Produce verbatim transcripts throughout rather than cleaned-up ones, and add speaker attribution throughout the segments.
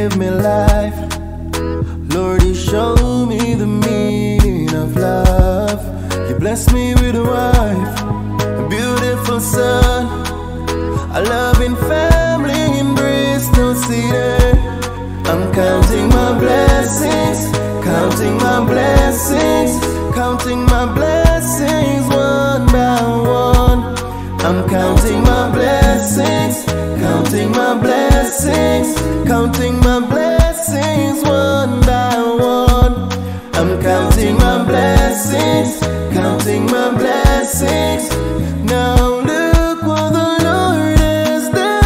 Speaker 1: give me life. Lord, you show me the meaning of love. You bless me with a wife, a beautiful son, a loving family in Bristol City. I'm counting my blessings, counting my blessings, counting my blessings one by one. I'm counting my blessings, counting my blessings, counting my blessings one by one. I'm counting my blessings, counting my blessings. Now look what the Lord has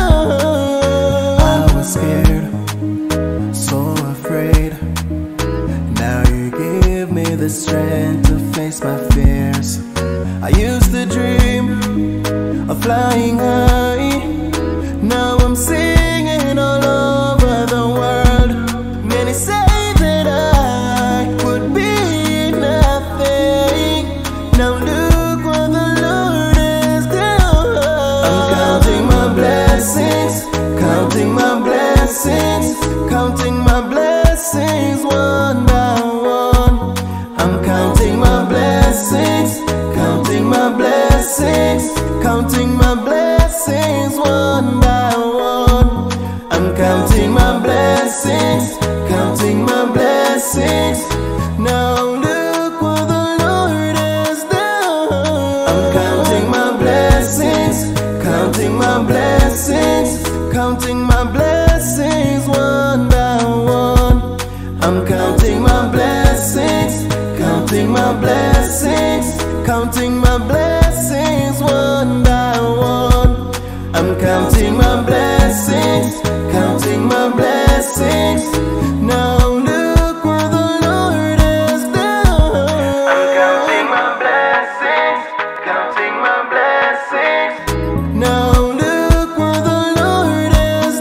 Speaker 1: done. I was scared, so afraid. Now you give me the strength to face my fears. I used to dream of flying high. Now I'm singing all over the world. Many say that I would be nothing. Now look what the Lord has done. I'm counting my blessings, counting my blessings, counting my blessings one by one. I'm counting my blessings, counting my blessings, counting my blessings one by one. I'm counting my blessings, counting my blessings. Now look what the Lord has done. I'm counting my blessings, counting my blessings, counting my blessings one by one. I'm counting my blessings, counting my blessings, counting my blessings one by one. I'm counting my blessings, counting my blessings. Now look what the Lord has done. I'm counting my blessings, counting my blessings. Now look what the Lord has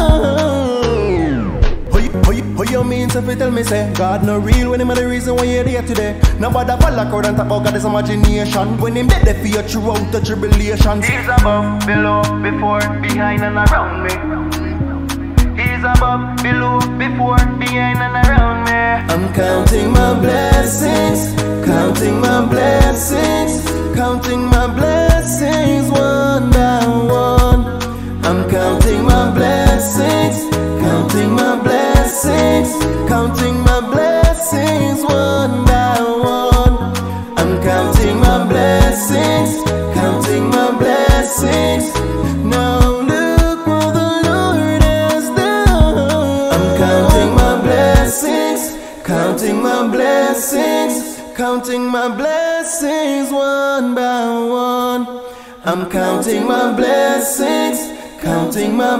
Speaker 1: done. How you, how you, how you mean if you tell me say God no real when him the reason why you're here today? Nobody follow crowd and talk about God is imagination. When him dead there for you throughout the tribulations.
Speaker 2: He's above, below, before, behind and around me. He's above, below, before, behind and around me.
Speaker 1: I'm counting my blessings, counting my blessings, counting my blessings one by one. I'm counting my blessings, counting my blessings, counting my blessings one by one. I'm counting my blessings, counting my blessings. Now look what the Lord has done. I'm counting my blessings, counting my blessings, counting my blessings one by one. I'm counting my blessings, counting my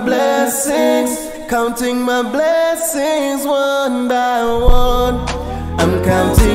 Speaker 1: blessings, counting my blessings one by one. I'm counting